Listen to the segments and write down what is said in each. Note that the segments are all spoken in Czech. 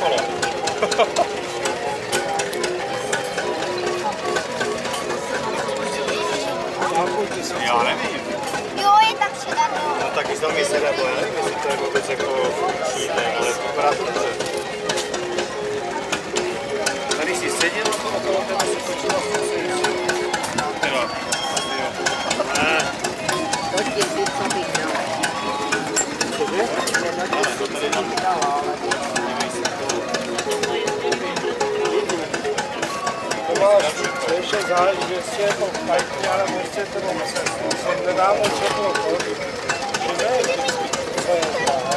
kolo. Já nevím. Jo, je tak předat. No taky z domy se nebo já nevím, jestli to je vůbec jako šíte, ale vypadá to dobře. Tady si seděl okolo tebe si počíval, co se jíš. Teda, asi jo. Ne. Pojďte si, co bych dal. Cože? Ale to tady nám dává, ale dívej si to. To ještě záleží, jestli je to fajtný, ale prostě to se nedá moc řeknout, že ne, to je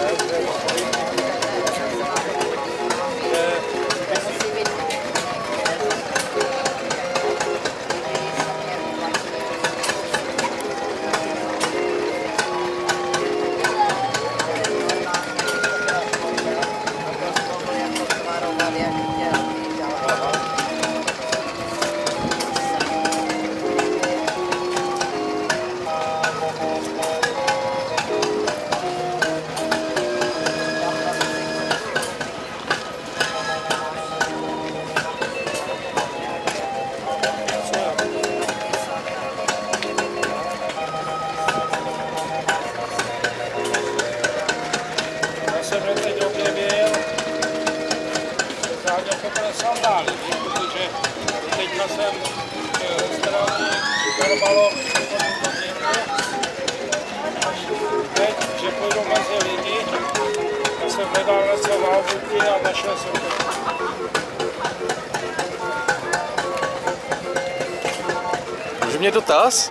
sandály, protože teďka jsem starání normalo teď, že půjdu mezi lidi, já jsem hledal něco válbuky a našel jsem to. Může mě dotaz?